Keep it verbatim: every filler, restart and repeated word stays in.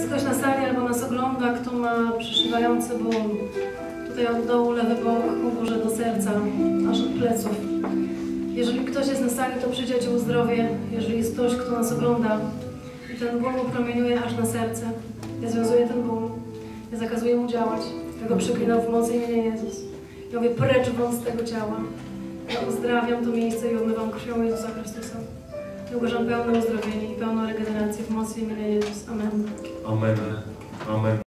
ktoś na sali albo nas ogląda, kto ma przeszywający ból, tutaj od dołu lewy bok, ku górze do serca, aż od pleców. Jeżeli ktoś jest na sali, to przyjdzie Cię uzdrowię. Jeżeli jest ktoś, kto nas ogląda i ten ból mu promieniuje aż na serce, ja związuję ten ból, ja zakazuję mu działać. Ja go przeklinam w mocy imienia Jezus. Ja mówię, precz wąt z tego ciała. Ja uzdrawiam to miejsce i umywam krwią Jezusa Chrystusa. I ogłaszam pełne uzdrowienie i pełną regenerację w mocy imienia Jezus. Amen. Amen. Amen.